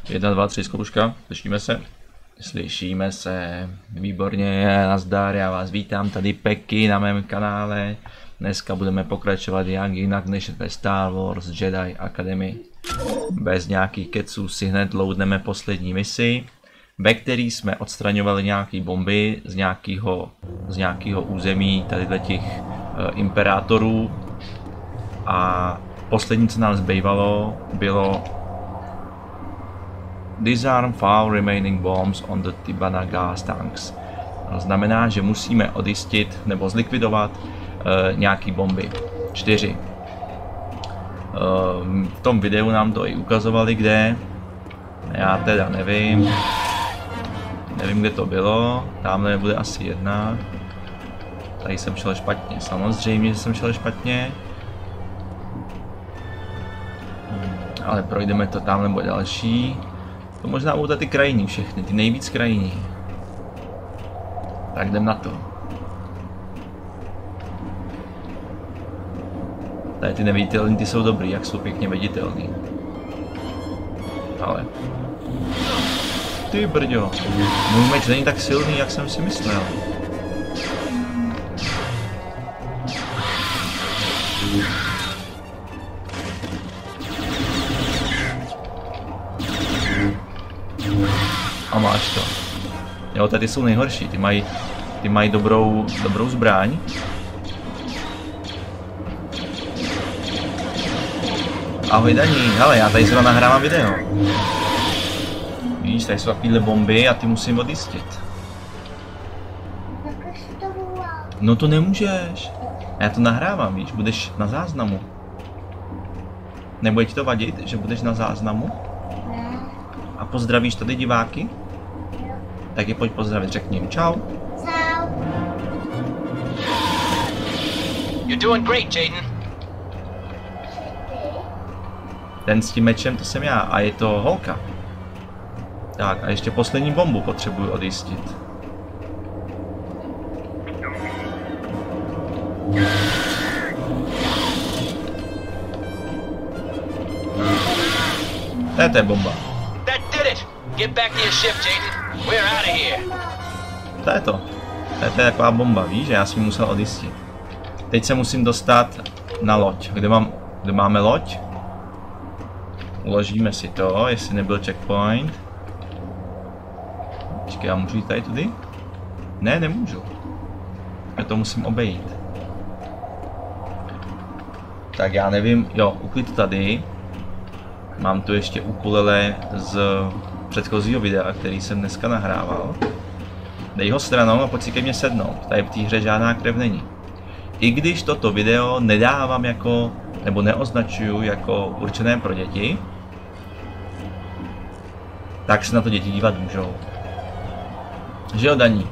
1, 2, 3, zkouška. Slyšíme se? Slyšíme se. Výborně, nazdar, já vás vítám tady Peky na mém kanále. Dneska budeme pokračovat jak jinak než ve Star Wars Jedi Academy. Bez nějakých keců si hned loadneme poslední misi, ve který jsme odstraňovali nějaké bomby z nějakého území tady těch imperátorů. A poslední, co nám zbývalo, bylo disarm all remaining bombs on the Tibanna gas tanks. To znamená, že musíme odjistit nebo zlikvidovat nějaký bomby. 4. V tom videu nám to i ukazovali, kde. Já teda nevím. Nevím, kde to bylo. Tamhle bude asi 1. Tady jsem šel špatně. Samozřejmě, že jsem šel špatně. Ale projdeme to, tamhle bude další. To možná budou ty krajní všechny, ty nejvíc krajní. Tak jdem na to. Tady ty neviditelný, ty jsou dobrý, jak jsou pěkně viditelný. Ale... Ty brďo, můj meč není tak silný, jak jsem si myslel. A máš to. Jo, tady jsou nejhorší, ty mají dobrou zbraň. Ahoj Daní, hele, já tady zrovna nahrávám video. Víš, tady jsou takovýhle bomby a ty musím odjistit. No to nemůžeš. Já to nahrávám, víš, budeš na záznamu. Nebude ti to vadit, že budeš na záznamu? A pozdravíš tady diváky? Tak je pojď pozdravit, řekni jim čau. Čau. You're doing great, Jaden. Ten s tím mečem, to jsem já a je to holka. Tak a ještě poslední bombu potřebuji odjistit. To je bomba. That did it. Get back to your ship, Jaden. We're out of here. To je to. To je taková bomba, víš, že já jsem ji musel odjistit. Teď se musím dostat na loď. Kde máme loď? Uložíme si to, jestli nebyl checkpoint. Počkej, já můžu jít tady tudy? Ne, nemůžu. Já to musím obejít. Tak já nevím, jo, uklid tady. Mám tu ještě ukulele z předchozího videa, který jsem dneska nahrával. Dej ho stranou a pojď si ke mně sednout. Tady v té hře žádná krev není. I když toto video nedávám jako, nebo neoznačuju jako určené pro děti, tak se na to děti dívat můžou. Že jo, Daní?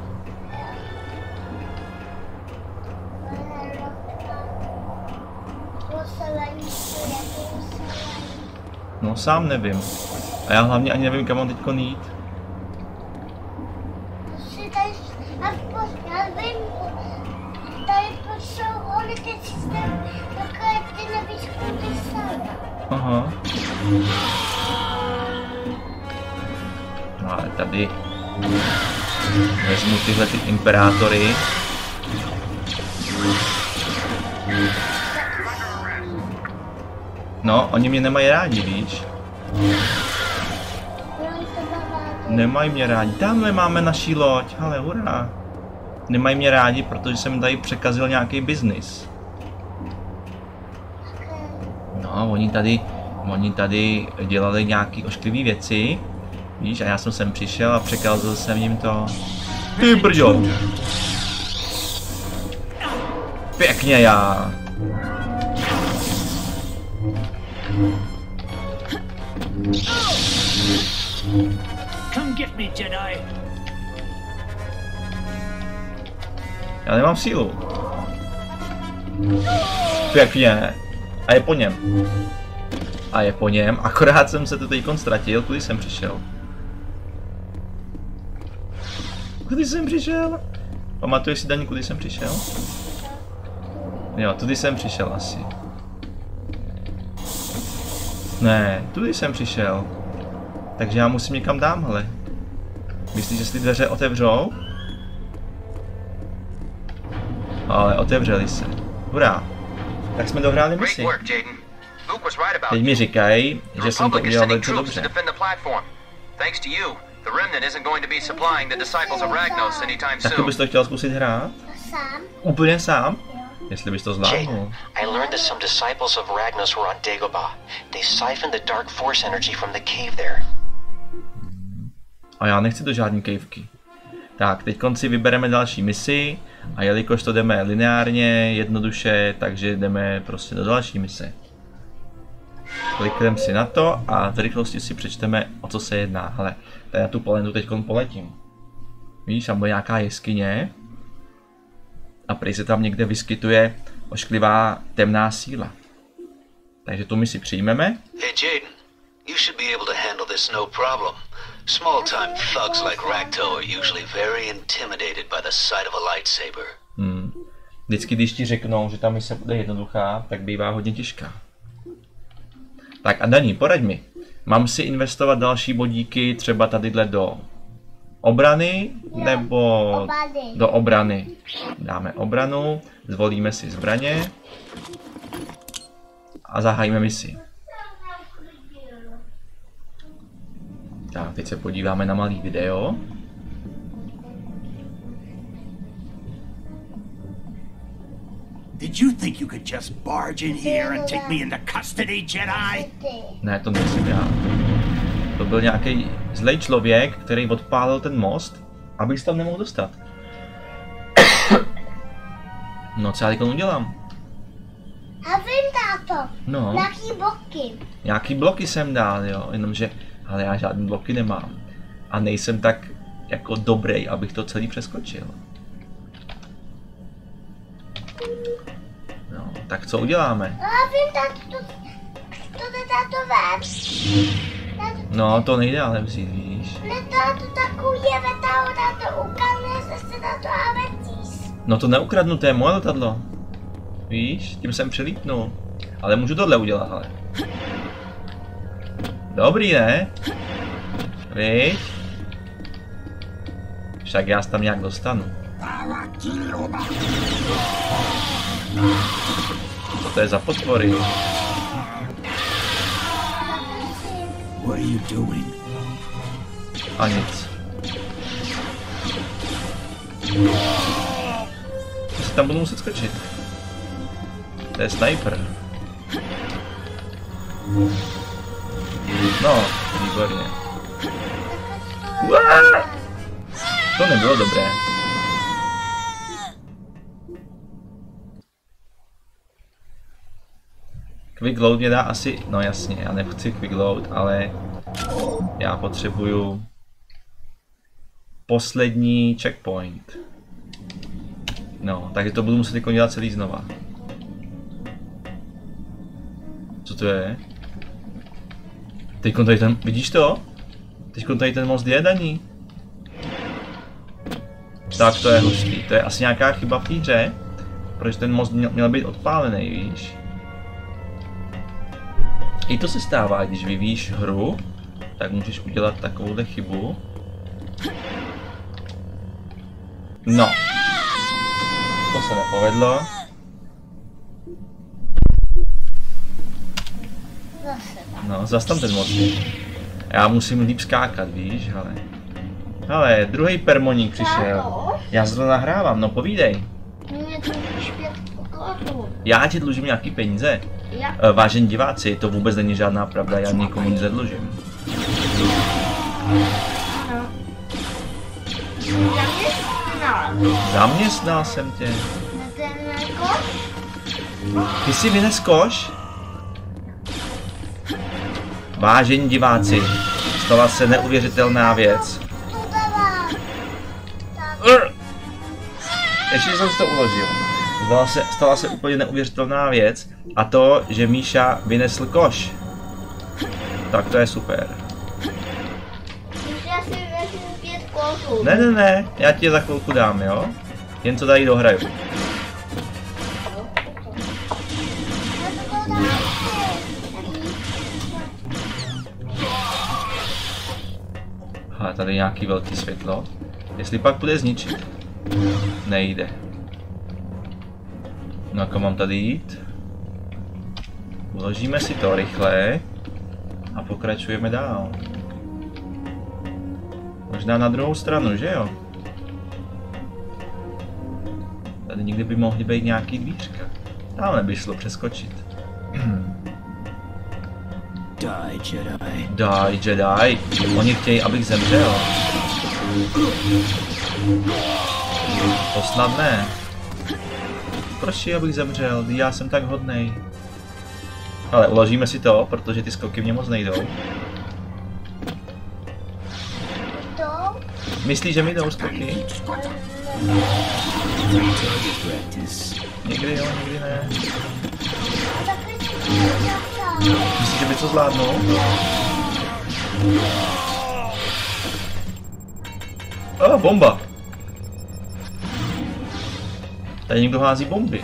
No sám nevím. A já hlavně ani nevím, kam mám teďko jít. Aha. No ale tady vezmu tyhle ty imperátory. No, oni mě nemají rádi, víš? Nemají mě rádi. Tamhle máme naší loď, ale hurá. Nemají mě rádi, protože jsem tady překazil nějaký biznis. No, oni tady dělali nějaký ošklivý věci. Víš, a já jsem sem přišel a překazil jsem jim to. Ty brďo! Pěkně já! Come get me, Jedi. Já nemám sílu. Pěkně. A je po něm. A je po něm, akorát jsem se tu teďkon ztratil, kudy jsem přišel. Kudy jsem přišel? Pamatuješ si, Daní, kudy jsem přišel? Jo, tudy jsem přišel asi. Ne, tudy jsem přišel. Takže já musím někam dámhle. Myslíš, že si ty dveře otevřou? Ale otevřeli se. Hurá. Tak jsme dohráli misi. Teď mi říkají, že jsem to udělal velice dobře. Taky bys to chtěl zkusit hrát? Sám. Úplně sám? Jestli bys to zvládnul. I learned that some disciples of Ragnos were on Dagobah. They siphoned the dark force energy from the cave there. A já nechci do žádný kejvky. Tak, teď si vybereme další misi a jelikož to jdeme lineárně, jednoduše, takže jdeme prostě do další mise. Klikneme si na to a v rychlosti si přečteme, o co se jedná. Hele, tady na tu planetu teď poletím. Víš, tam bude nějaká jeskyně a prý se tam někde vyskytuje ošklivá temná síla. Takže tu misi přijmeme. Hey Jaden, you should be able to handle this no problem. Small-time thugs like Ragto are usually very intimidated by the sight of a lightsaber. Vždycky, když ti řeknou, že ta mise bude jednoduchá, tak bývá hodně těžká. Tak a Dani, poraď mi. Mám si investovat další bodíky třeba tadyhle do obrany, nebo do obrany? Dáme obranu, zvolíme si zbraně a zahájíme misi. Tak, teď se podíváme na malý video. Did you think you could just barge in here and take me into custody, Jedi? Ne, to nejsem já. To byl nějaký zlej člověk, který odpálil ten most, abych se tam nemohl dostat. No, co já teď udělám? A vím, táto. No. Jaký bloky? Nějaký bloky jsem dal, jo, jenomže, ale já žádný bloky nemám. A nejsem tak jako dobrý, abych to celý přeskočil. No, tak co uděláme? A vím, táto, to jde táto ven. No, to nejde ale vzít, víš. Ne, táto takový je vetaho, táto ukazuje se táto a vetíš. No to neukradnu, to je moje letadlo. Víš, tím jsem přelítnul. Ale můžu tohle udělat, ale. Dobrý, ne? Víš? Však já se tam nějak dostanu. Co to je za potvory? What are you doing? A nic. Já se tam budu muset skočit. To je sniper. No, výborně. To nebylo dobré. Quick load mě dá asi, no jasně, já nechci quick load, ale já potřebuju poslední checkpoint. No, takže to budu muset jako dělat celý znova. Co to je? Teďkon tady ten, vidíš to? Teďkon tady ten most je daní. Tak to je hustý, to je asi nějaká chyba v té hře, protože ten most měl být odpálený, víš? I to se stává, když vyvíjíš hru, tak můžeš udělat takovouhle chybu. No. To se nepovedlo. No, zas tam ten most. Já musím líp skákat, víš, hele. Hele, druhý permoník přišel. Já zrovna nahrávám, no povídej. Mě to už 5 pokladů. Já ti dlužím nějaký peníze. Vážení diváci, to vůbec není žádná pravda, já nikomu nic nedlužím. Zaměstnal jsem tě. Ty si vynes koš? Vážení diváci, stala se neuvěřitelná věc. Ještě jsem si to uložil. Stala se úplně neuvěřitelná věc, a to, že Míša vynesl koš. Tak to je super. Já si vezmu 5 košů. Ne, já ti je za chvilku dám, jo? Jen co tady dohraju. Ale tady je nějaký velký světlo. Jestli pak bude zničit. Nejde. No a kam mám tady jít? Uložíme si to rychle. A pokračujeme dál. Možná na druhou stranu, že jo? Tady někdy by mohly být nějaký dvířka. Tamhle by šlo přeskočit. Die, Jedi. Die, Jedi. Oni chtějí, abych zemřel. To snad ne. Proč je, abych zemřel? Já jsem tak hodnej. Ale uložíme si to, protože ty skoky mě moc nejdou. To? Myslíš, že mi jdou skoky? Někdy jo, někdy ne. Taky si Myslíš, že mi to zvládnou? Bomba! Tady někdo hází bomby.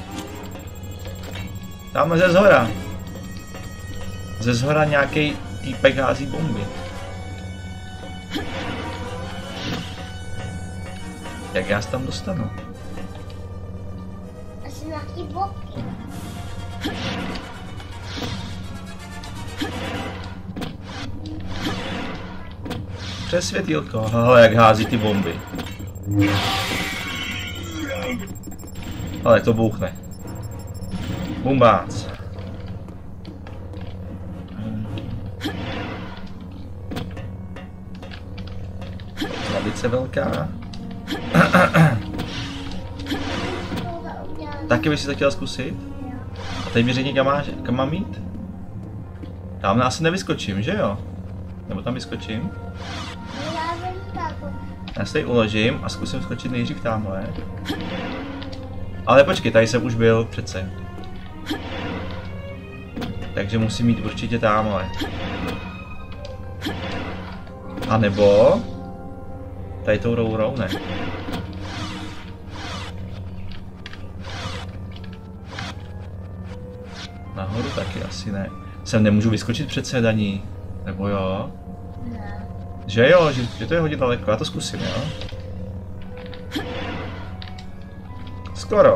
Tamhle ze zhora. Ze zhora nějaký týpek hází bomby. Jak já se tam dostanu? asi nějaký boky. Přes světýlko. Ale jak hází ty bomby. Ale to bouchne. Bumbác. Slabice velká. Taky bych si to chtěl zkusit? A teď mi řekni, kam mám jít? Tam asi nevyskočím, že jo? Nebo tam vyskočím? Já se tady uložím a zkusím skočit nejdřív tamhle. Ale počkej, tady jsem už byl přece. Takže musím jít určitě tamhle. A nebo... Tady tou rourou, ne. Nahoru taky asi ne. Sem nemůžu vyskočit přece daní. Nebo jo? Ne. Že jo, že to je hodně daleko, já to zkusím, jo? Skoro.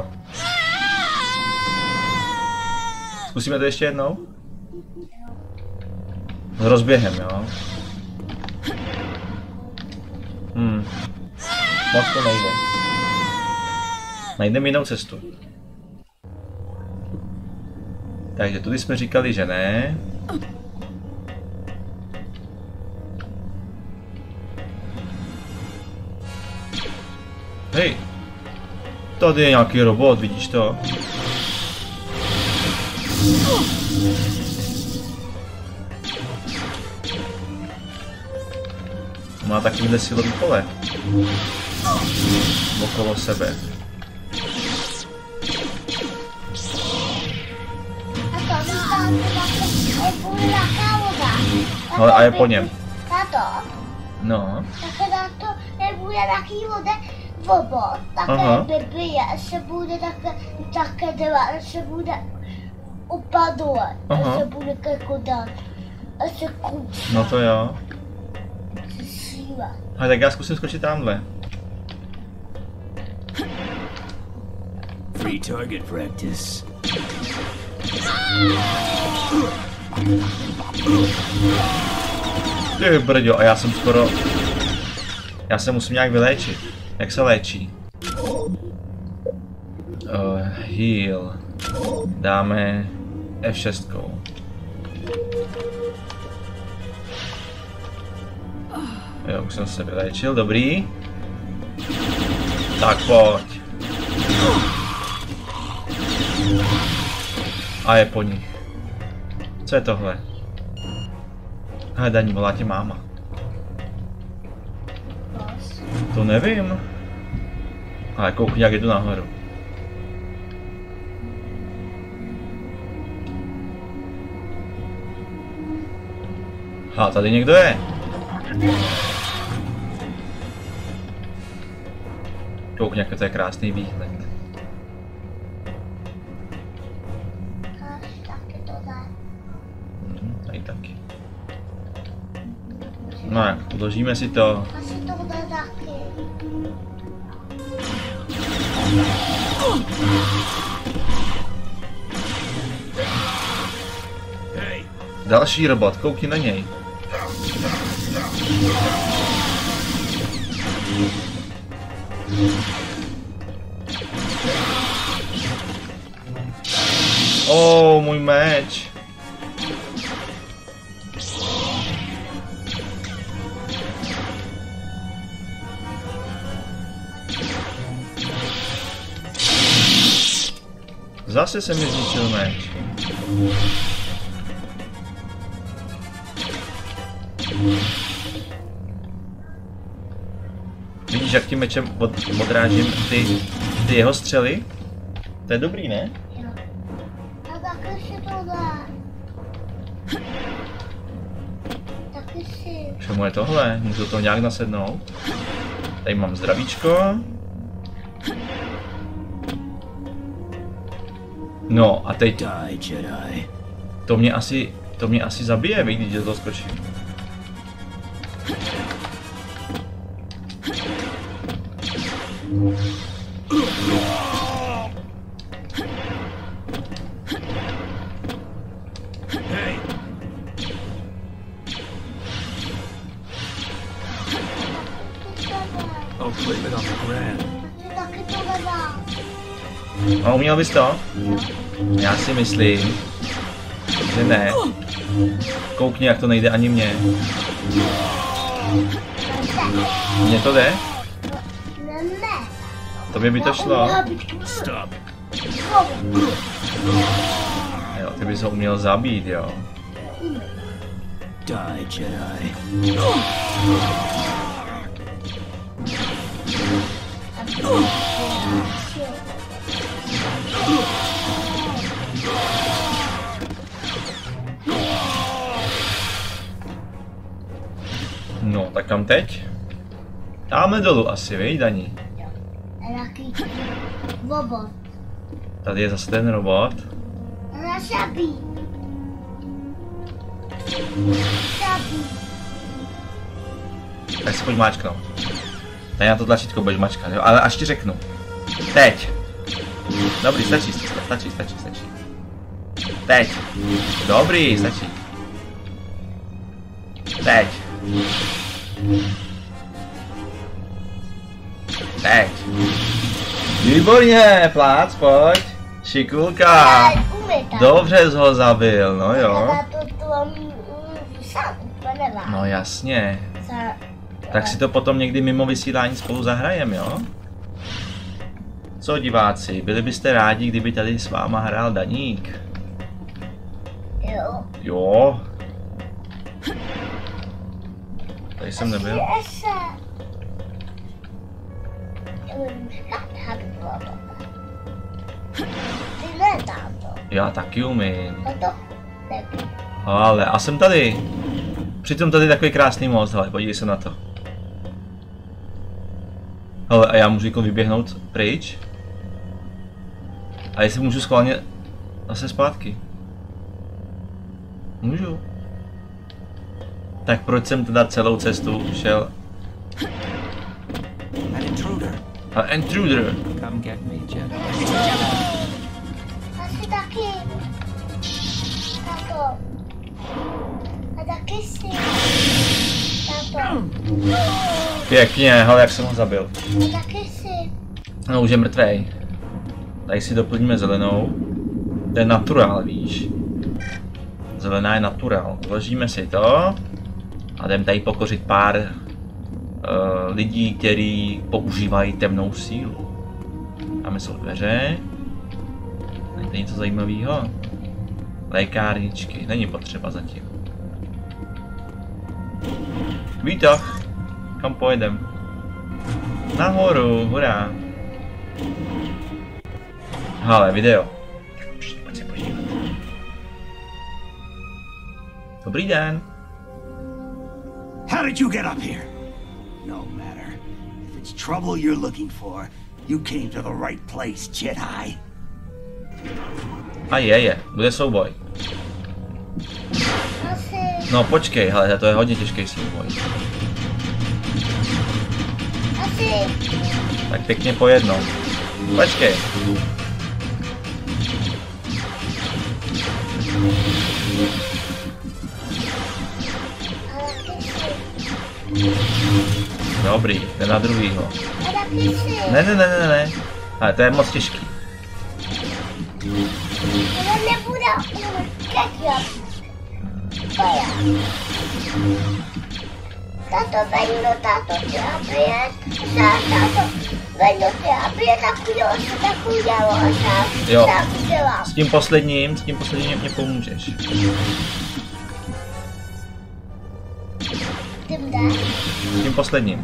Zkusíme to ještě jednou? S rozběhem, jo? Moc to nejde. Najdeme jinou cestu. Takže tudy jsme říkali, že ne. Hej! Tady je nějaký robot, vidíš to? Má takovýhle silový pole. Okolo sebe. Ale a je po něm. Tato, No. také na to nebude taky bude robot, také bybije, se bude také dělat, se bude upadovat, se bude kekodat, se kůčat. No to jo. Se šívat. Ale tak já zkusím skočit tamhle. Free target practice. Ty brďo, a já jsem skoro... Já se musím nějak vyléčit. Jak se léčí? Heal. Dáme F6. Jo, už jsem se vyléčil, dobrý. Tak pojď. A je po nich. Co je tohle? Daní, volá tě máma. To nevím. Ale koukni, jak jdu nahoru. A tady někdo je. Koukni, jak to je krásný výhled. Taky to dá. Tady taky. No jak, uložíme si to. Asi to jde taky. Další robot, koukni na něj. Můj meč. Zase se mi zničil meč. Vidíš, jak tím mečem odrážím ty jeho střely? To je dobrý, ne? Jo. A taky si to dá. Taky si. Čemu je tohle? Můžu to nějak nasednout? Tady mám zdravíčko. No a teď... To mě asi zabije, když do toho skočím. Taky to nedá. A uměl bys to? Já si myslím, že ne. Koukni, jak to nejde ani mně. Mně to jde? Ne. Tobě by to šlo? Stop. Jo, ty bys ho uměl zabít, jo. Die, Jedi. No, tak kam teď? Dáme dolů asi, viď, Dani? Jaký robot. Tady je zase ten robot. Ona zabí. Zabí. Tak si pojď máčknout. Tady na to tlačítko budeš mačkat, jo? Ale až ti řeknu. Teď. Dobrý, stačí. Teď. Dobrý, stačí. Teď. Teď. Výborně, plác, pojď. Šikulka. Dobře jsi ho zabil, no jo. No jasně. Tak si to potom někdy mimo vysílání spolu zahrajem, jo? Co diváci, byli byste rádi, kdyby tady s váma hrál Daník? Jo. Jo. Tady jsem nebyl. Ty nedám to. Já taky umím. To neví. Ale, a jsem tady. Přitom tady je takový krásný most, hele, podívej se na to. Hele, a já můžu jako vyběhnout pryč? A jestli můžu schválně zase zpátky? Můžu. Tak proč jsem teda celou cestu šel? An intruder. A intruder. Come get me, Jedi. Asi taky. Tato. A taky si. Tato. Pěkně, hele, jak jsem ho zabil. A taky si. No, už je mrtvej. Tady si doplníme zelenou. To je natural, víš. Zelená je natural. Vložíme si to. A jdeme tady pokořit pár lidí, kteří používají temnou sílu. Máme jsou dveře. Není to něco zajímavého? Lékárničky, není potřeba zatím. Výtah. Kam pojedem? Nahoru, hurá. Hele, video. Pojď se podívat. Dobrý den. How did you get up here? No matter. If it's trouble you're looking for, you came to the right place, Jedi. A je, bude souboj. Asi. No počkej, hele, to je hodně těžký souboj. Asi. Tak pěkně po jednom. Počkej. Dobrý, jde na druhýho. Ne. Ale to je moc těžký. Ale nebude utěkat. Tato Venno, tato ty abije, tato Venno ty abije, tak udělal, tak udělal. S tím posledním mě pomůžeš. S tím posledním.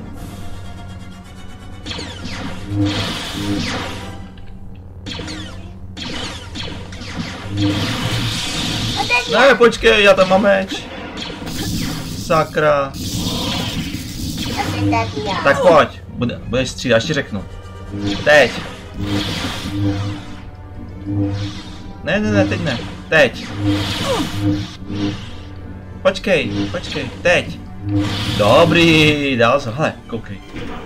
Ne, počkej, já tam mám meč. Sakra. Tak pojď, budeš střídat, až ti řeknu. Teď. Ne, teď ne. Teď. Počkej, teď. Dobrý, dal jsem, hele, koukej.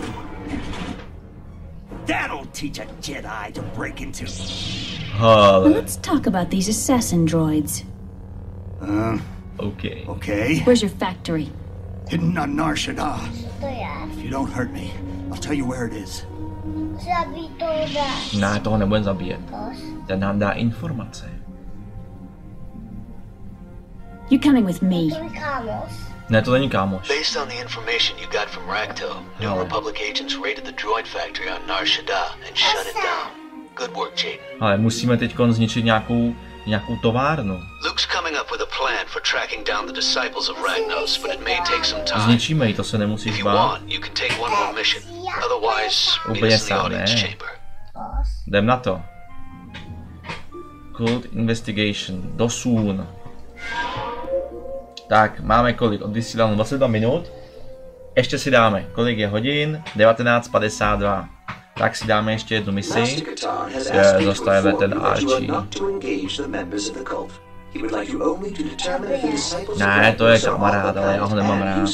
That'll teach a Jedi to break into. Hele. Let's talk about these assassin droids. Okay. Where's your factory? Hidden on Nar Shaddaa. To je. If you don't hurt me, I'll tell you where it is. Zabij to dá. Ne, toho nebudem zabíjet. Ten nám dá informace. You're coming with me. To je kámoš. Ne, to není kámoš. Based on the information you got from Ragto, New Republic agents raided the droid factory on Nar Shaddaa and shut it down. Good work, Jaden. Ale musíme teď zničit nějakou továrnu. Luke's coming up with a plan for tracking down the disciples of Ragnos, but it may take some time. Zničíme ji, to se nemusíš If you bát. want, you can take one more mission. Otherwise, meet Úplně us in the sám, audience ne. chamber. Jdem na to. Cult Investigation. Do soon. Tak, máme kolik? Odvysílám 22 minut. Ještě si dáme, kolik je hodin? 19:52. Tak si dáme ještě jednu misi. Zostajeme ten Archie. Ne, to je kamarád, ale já ho nemám rád.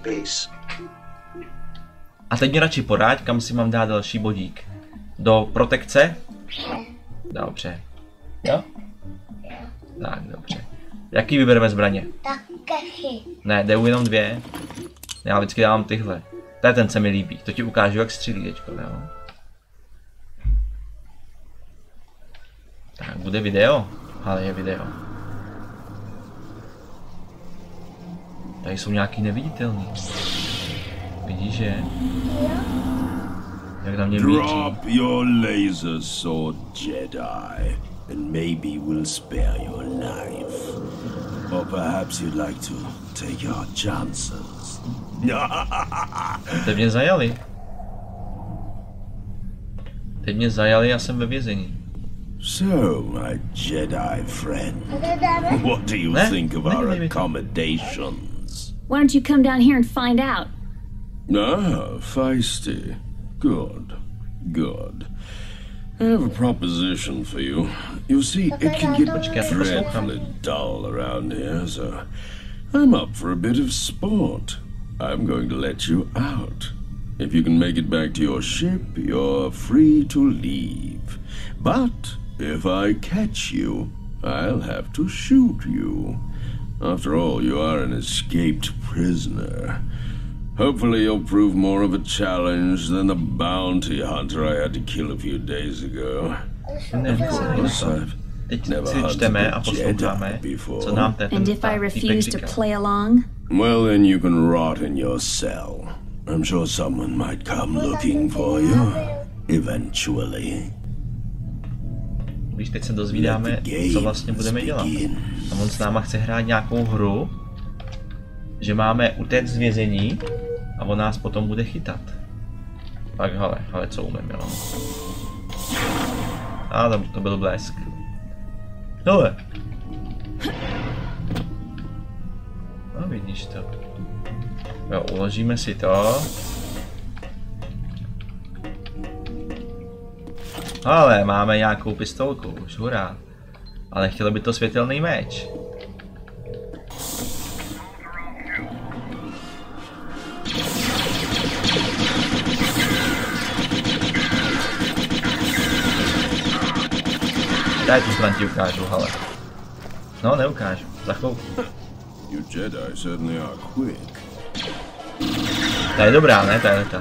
A teď mě radši poraď, kam si mám dát další bodík. Do protekce? Dobře. Jo? Tak, dobře. Jaký vybereme zbraně? Tak kechy. Ne, jde jenom dvě. Já vždycky dávám tyhle. To je ten, se mi líbí. To ti ukážu, jak střílí teďko, jo? Tak, bude video? Ale je video. Tady jsou nějaký neviditelný. Vidíš, že? Jak na mě Drop your laser sword, Jedi, and maybe we'll spare your life. Or perhaps you'd like to take your chances. Teď mě zajali. Teď mě zajali, já jsem ve vězení. So, my Jedi friend, what do you think of our accommodations? Why don't you come down here and find out? Ah, feisty. Good. I have a proposition for you. You see, it can get dreadfully dull around here, so I'm up for a bit of sport. I'm going to let you out. If you can make it back to your ship, you're free to leave. But if I catch you, I'll have to shoot you. After all, you are an escaped prisoner. Hopefully you'll prove more of a challenge than the bounty hunter I had to kill a few days ago. Teď si čteme a posloucháme, co nám ten And if I refuse to play along? Well, then you can rot in your cell. I'm sure someone might come looking for you, eventually. Víš, teď se dozvídáme, co vlastně budeme dělat. A on s náma chce hrát nějakou hru, že máme utéct z vězení a on nás potom bude chytat. Tak hele, co umím, jo. A to byl blesk. Hele. No vidíš to. Jo, uložíme si to. Ale máme nějakou pistolku, už hurá. Ale chtělo by to světelný meč. Daj tu stran ti ukážu, ale. No, neukážu. Za chvilku. You Jedi certainly are quick. Ta je dobrá, ne? Ta je ta.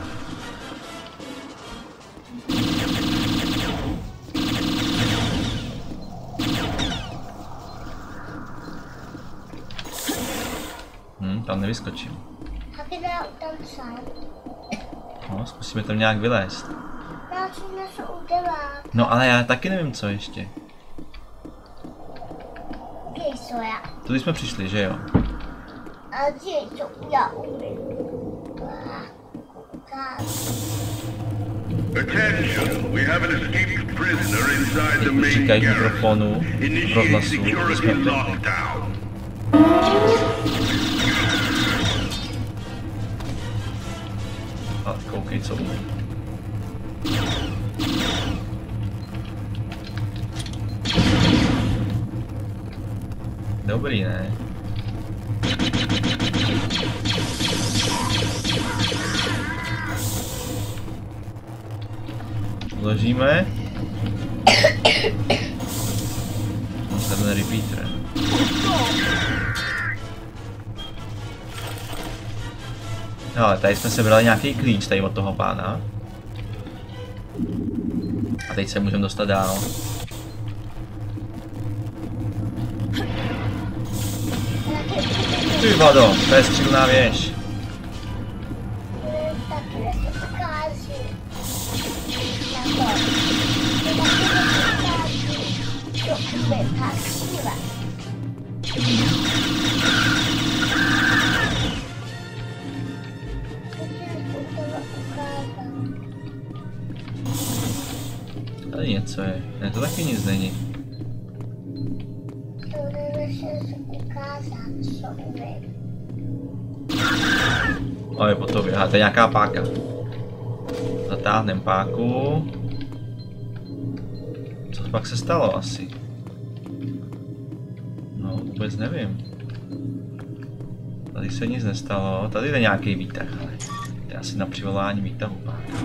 Tam nevyskočím. Tam sám. No, zkusíme tam nějak vylézt. Já si něco udělat. No ale já taky nevím co ještě. Kde jsou já? Tudy jsme přišli, že jo? A kde jsou já umím? Attention, we have an escaped prisoner inside the main Říkají v garrison. mikrofonu, v rozhlasu, že jsme Security lockdown. A koukej, co umím. Dobrý, ne? Vložíme. Ten repeater. No, ale tady jsme se brali nějaký klíč tady od toho pána. A teď se můžeme dostat dál. Ty vado, to je střílná věž. Tady něco je. Ne, to taky nic není. O, je po tobě. Aha, to je nějaká páka. Zatáhnem páku. Co pak se stalo asi? No, vůbec nevím. Tady se nic nestalo. Tady je nějaký výtah, ale to je asi na přivolání výtahu páka.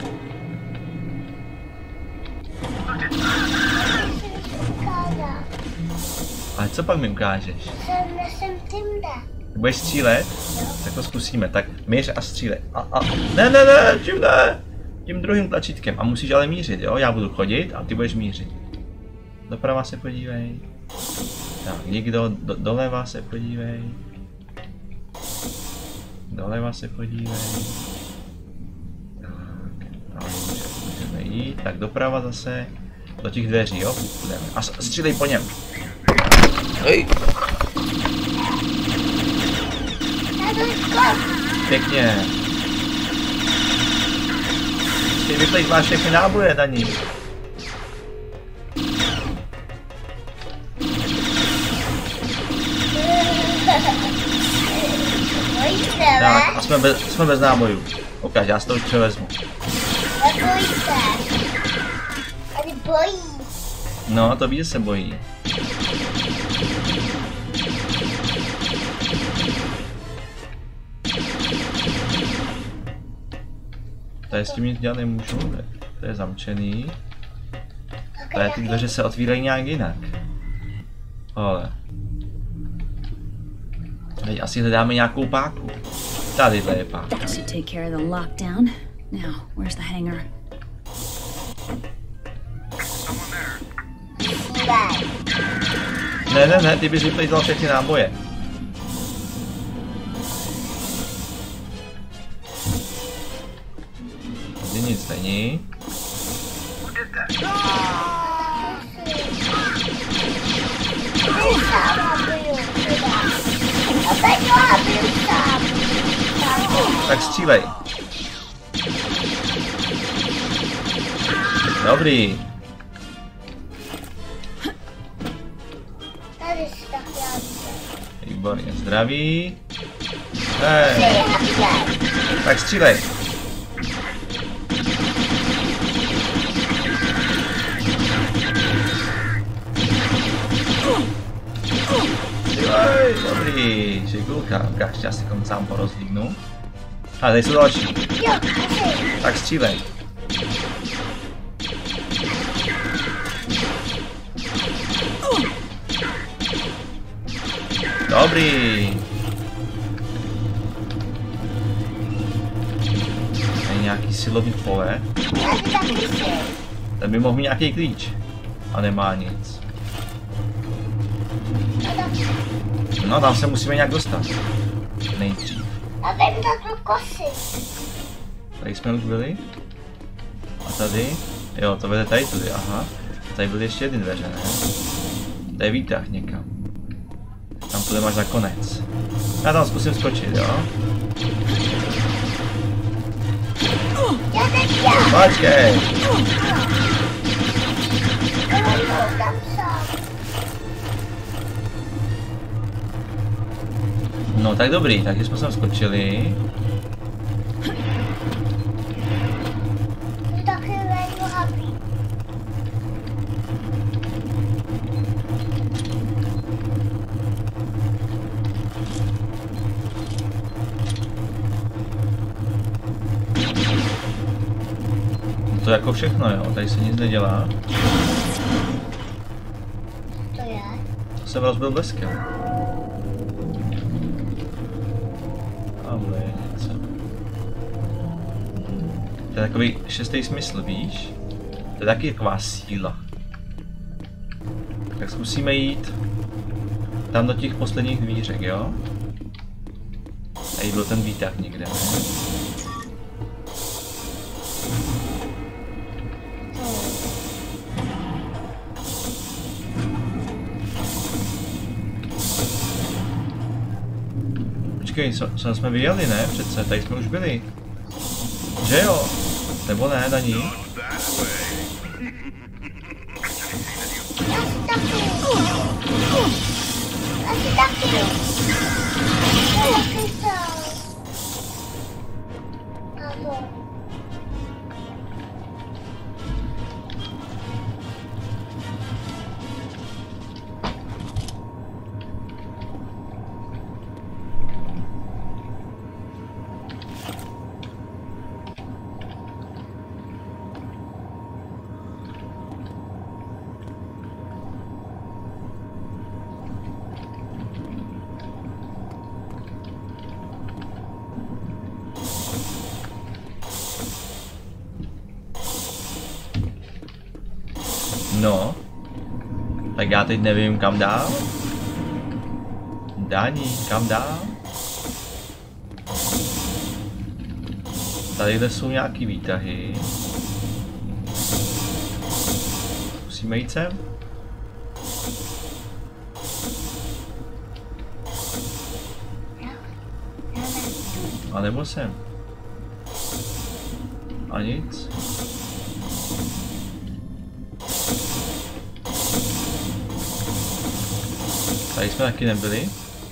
Ale co pak mi ukážeš? Jsem Budeš střílet? Tak to zkusíme. Tak míř a střílej. Ne, tím ne! Tím druhým tlačítkem. A musíš ale mířit, jo? Já budu chodit a ty budeš mířit. Doprava se podívej. Tak, nikdo, doleva se podívej. Doleva se podívej. Tak, můžeme jít. Tak doprava zase. Do těch dveří, jo? Půjdeme. A střílej po něm. Hej! Pěkně. Ty vyplejt všechny náboje na ní. Tak, a jsme bez nábojů. Ukáž, já si to už převezmu. Nebojí se. Ale bojí. No, to ví, že se bojí. Tady s tím nic dělat nemůžu, to je zamčený. Tady ty dveře se otvírají nějak jinak. Ale. Teď asi hledáme nějakou páku. Tadyhle je páka. That should take care of the lockdown. Now, where's the hangar? Ne, ty bys vyplejtal všechny náboje. Tady nic není. Tak střílej. Dobrý. Výborně, zdraví. Hej. Tak střílej. Střílej, dobrý. Žigulka, ukáž, já si kom sám porozlíknu. A tady jsou další. Tak střílej. Dobrý. Je nějaký silový pole. Ten by mohl mít nějaký klíč. A nemá nic. No, tam se musíme nějak dostat. Nejdřív. A vem takhle kosy. Tady jsme už byli. A tady? Jo, to vede tady tudy, aha. Tady byly ještě jedny dveře, ne? To je výtah někam. Tam půjdeme až na konec. Já tam zkusím skočit, jo? Počkej! No tak dobrý, takže jsme sem skočili. To jako všechno, jo, tady se nic nedělá. To je? To jsem rozbil bleskem. Tamhle je něco. To je takový šestý smysl, víš? To je taky taková síla. Tak zkusíme jít tam do těch posledních dvířek, jo? Tady byl ten výtah někde, ne? Počkej, co jsme vyjeli, ne? Přece, tady jsme už byli. Že jo? Nebo ne, Daní? No, tak já teď nevím kam dál. Daní, kam dál? Tadyhle jsou nějaký výtahy. Musíme jít sem? A nebo sem? A nic? Tady jsme taky nebyli.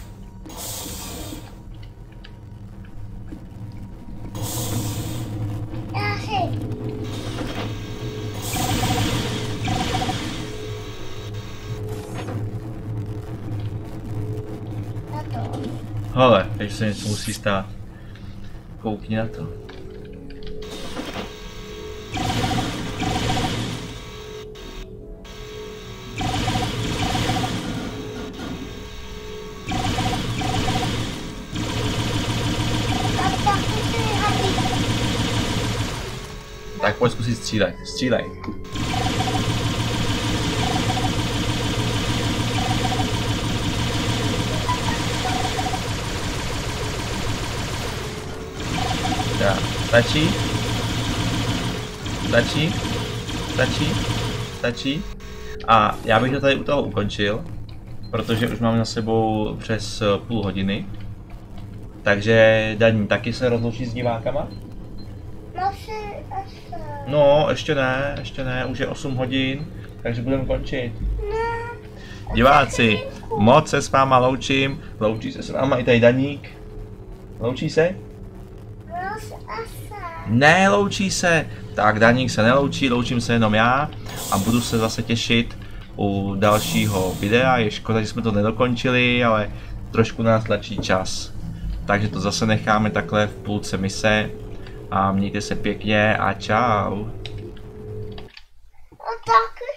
Hele, teď se něco musí stát. Koukni na to. Tak pojď zkusit střílet. Střílej. Tak, stačí? Stačí? Stačí? Stačí? A já bych to tady u toho ukončil, protože už máme za sebou přes půl hodiny. Takže Daní, taky se rozloučí s divákama? No, ještě ne, už je 8 hodin, takže budeme končit. Diváci, moc se s váma loučím, loučí se s váma i tady Daník. Loučí se? Ne, loučí se. Tak Daník se neloučí, loučím se jenom já a budu se zase těšit u dalšího videa. Je škoda, že jsme to nedokončili, ale trošku nás tlačí čas. Takže to zase necháme takhle v půlce mise a mějte se pěkně a čau. Tak